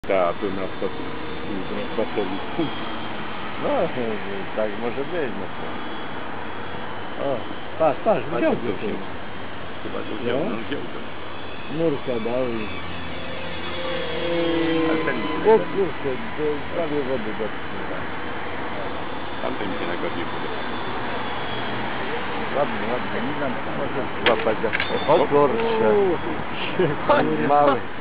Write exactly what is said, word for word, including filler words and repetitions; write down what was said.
Ta, tu na stacji baterii. No, tak może być, no to. O, patrz, patrz, wziął go się. Chyba go wziął, No. no wziął go. Nurka dał i... A ten mi się O najgorzej. kurczę, to prawie wody dotknęła. Tamten mi się najgorzej podoba. Ładnie, ładnie, nie nam może złapać. O kurczę, mały.